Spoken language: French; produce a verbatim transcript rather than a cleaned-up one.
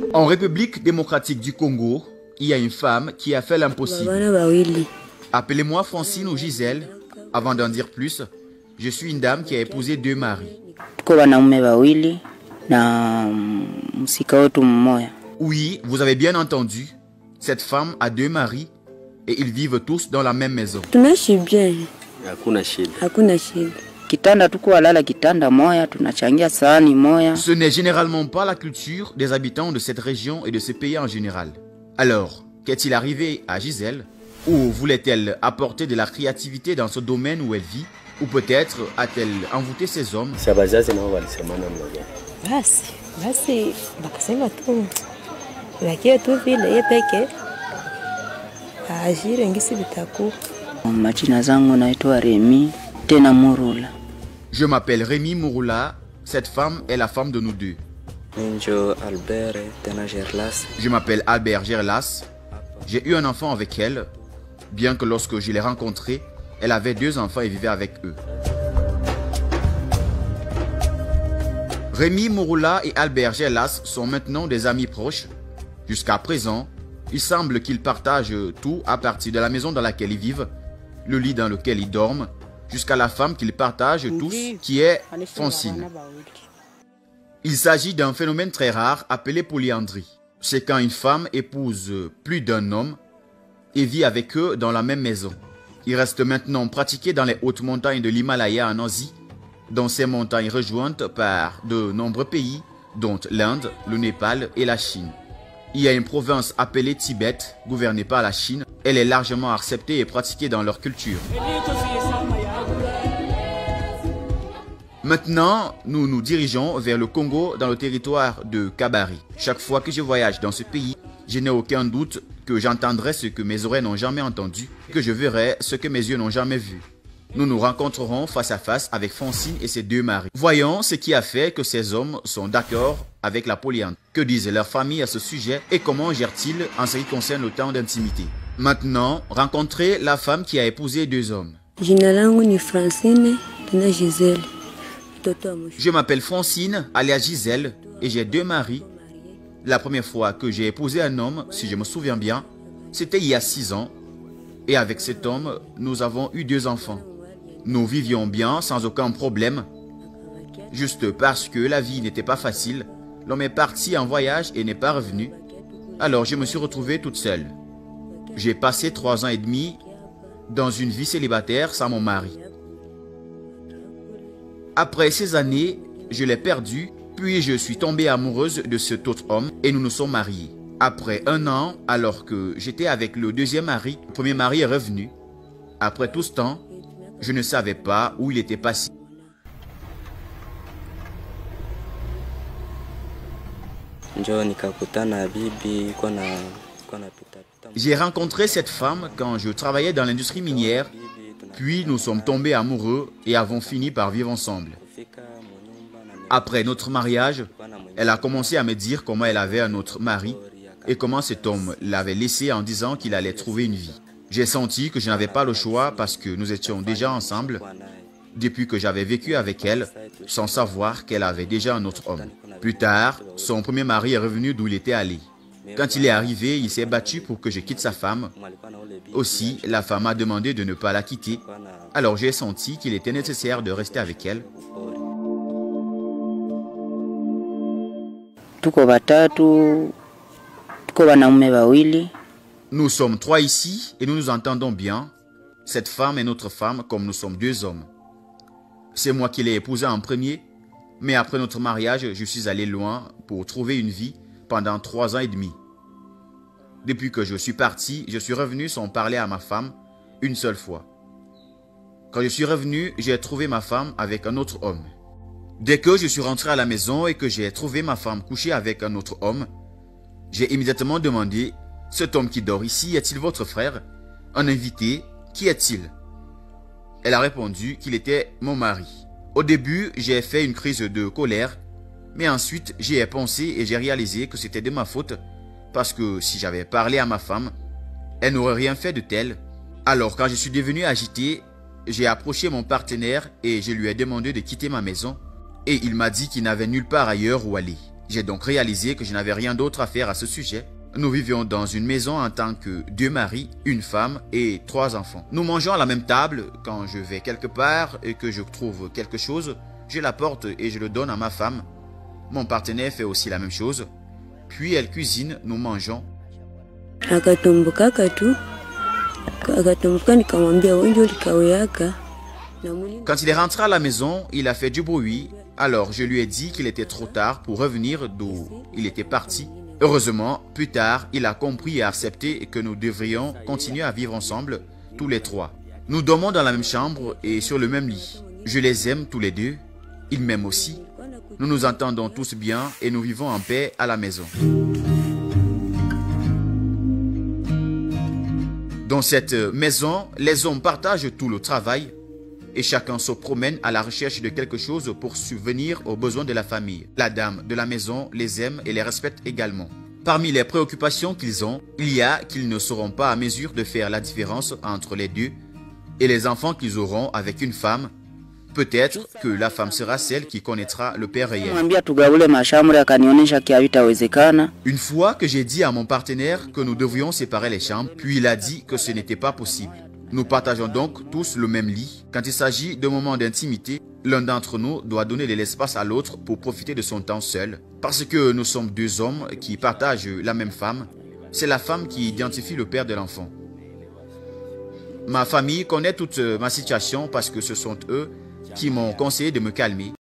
En République démocratique du Congo, il y a une femme qui a fait l'impossible. Appelez-moi Francine ou Gisèle. Avant d'en dire plus, je suis une dame qui a épousé deux maris. Oui, vous avez bien entendu. Cette femme a deux maris et ils vivent tous dans la même maison. Ce n'est généralement pas la culture des habitants de cette région et de ce pays en général. Alors, qu'est-il arrivé à Gisèle? Ou voulait-elle apporter de la créativité dans ce domaine où elle vit? Ou peut-être a-t-elle envoûté ses hommes? Je m'appelle Rémi Mouroula. Cette femme est la femme de nous deux. Je m'appelle Albert Gerlas. J'ai eu un enfant avec elle, bien que lorsque je l'ai rencontrée, elle avait deux enfants et vivait avec eux. Rémi Mouroula et Albert Gerlas sont maintenant des amis proches. Jusqu'à présent, il semble qu'ils partagent tout à partir de la maison dans laquelle ils vivent, le lit dans lequel ils dorment, jusqu'à la femme qu'ils partagent tous, qui est Francine. Il s'agit d'un phénomène très rare appelé polyandrie. C'est quand une femme épouse plus d'un homme et vit avec eux dans la même maison. Il reste maintenant pratiqué dans les hautes montagnes de l'Himalaya en Asie, dans ces montagnes rejointes par de nombreux pays, dont l'Inde, le Népal et la Chine. Il y a une province appelée Tibet, gouvernée par la Chine. Elle est largement acceptée et pratiquée dans leur culture. Maintenant, nous nous dirigeons vers le Congo dans le territoire de Kabari. Chaque fois que je voyage dans ce pays, je n'ai aucun doute que j'entendrai ce que mes oreilles n'ont jamais entendu, que je verrai ce que mes yeux n'ont jamais vu. Nous nous rencontrerons face à face avec Francine et ses deux maris. Voyons ce qui a fait que ces hommes sont d'accord avec la polyandrie. Que disent leurs familles à ce sujet et comment gèrent-ils en ce qui concerne le temps d'intimité? Maintenant, rencontrez la femme qui a épousé deux hommes. Je m'appelle Francine, alias Gisèle, et j'ai deux maris. La première fois que j'ai épousé un homme, si je me souviens bien, c'était il y a six ans. Et avec cet homme, nous avons eu deux enfants. Nous vivions bien, sans aucun problème. Juste parce que la vie n'était pas facile, l'homme est parti en voyage et n'est pas revenu. Alors je me suis retrouvée toute seule. J'ai passé trois ans et demi dans une vie célibataire sans mon mari. Après ces années, je l'ai perdu, puis je suis tombée amoureuse de cet autre homme et nous nous sommes mariés. Après un an, alors que j'étais avec le deuxième mari, le premier mari est revenu. Après tout ce temps, je ne savais pas où il était passé. J'ai rencontré cette femme quand je travaillais dans l'industrie minière, puis nous sommes tombés amoureux et avons fini par vivre ensemble. Après notre mariage, elle a commencé à me dire comment elle avait un autre mari et comment cet homme l'avait laissé en disant qu'il allait trouver une vie. J'ai senti que je n'avais pas le choix parce que nous étions déjà ensemble depuis que j'avais vécu avec elle sans savoir qu'elle avait déjà un autre homme. Plus tard, son premier mari est revenu d'où il était allé. Quand il est arrivé, il s'est battu pour que je quitte sa femme. Aussi, la femme a demandé de ne pas la quitter. Alors j'ai senti qu'il était nécessaire de rester avec elle. Nous sommes trois ici et nous nous entendons bien. Cette femme est notre femme comme nous sommes deux hommes. C'est moi qui l'ai épousée en premier, mais après notre mariage, je suis allé loin pour trouver une vie pendant trois ans et demi. Depuis que je suis parti, je suis revenu sans parler à ma femme une seule fois. Quand je suis revenu, j'ai trouvé ma femme avec un autre homme. Dès que je suis rentré à la maison et que j'ai trouvé ma femme couchée avec un autre homme, j'ai immédiatement demandé « Cet homme qui dort ici, est-il votre frère? Un invité? Qui est-il » Elle a répondu qu'il était mon mari. Au début, j'ai fait une crise de colère, mais ensuite j'y ai pensé et j'ai réalisé que c'était de ma faute parce que si j'avais parlé à ma femme, elle n'aurait rien fait de tel. Alors quand je suis devenu agité, j'ai approché mon partenaire et je lui ai demandé de quitter ma maison et il m'a dit qu'il n'avait nulle part ailleurs où aller. J'ai donc réalisé que je n'avais rien d'autre à faire à ce sujet. Nous vivions dans une maison en tant que deux maris, une femme et trois enfants. Nous mangeons à la même table. Quand je vais quelque part et que je trouve quelque chose, je l'apporte et je le donne à ma femme. Mon partenaire fait aussi la même chose. Puis elle cuisine, nous mangeons. Quand il est rentré à la maison, il a fait du bruit. Alors je lui ai dit qu'il était trop tard pour revenir d'où il était parti. Heureusement, plus tard, il a compris et accepté que nous devrions continuer à vivre ensemble, tous les trois. Nous dormons dans la même chambre et sur le même lit. Je les aime tous les deux. Ils m'aiment aussi. Nous nous entendons tous bien et nous vivons en paix à la maison. Dans cette maison, les hommes partagent tout le travail et chacun se promène à la recherche de quelque chose pour subvenir aux besoins de la famille. La dame de la maison les aime et les respecte également. Parmi les préoccupations qu'ils ont, il y a qu'ils ne seront pas à mesure de faire la différence entre les deux et les enfants qu'ils auront avec une femme. Peut-être que la femme sera celle qui connaîtra le père réel. Une fois que j'ai dit à mon partenaire que nous devions séparer les chambres, puis il a dit que ce n'était pas possible. Nous partageons donc tous le même lit. Quand il s'agit de moments d'intimité, l'un d'entre nous doit donner de l'espace à l'autre pour profiter de son temps seul. Parce que nous sommes deux hommes qui partagent la même femme, c'est la femme qui identifie le père de l'enfant. Ma famille connaît toute ma situation parce que ce sont eux qui m'ont conseillé de me calmer.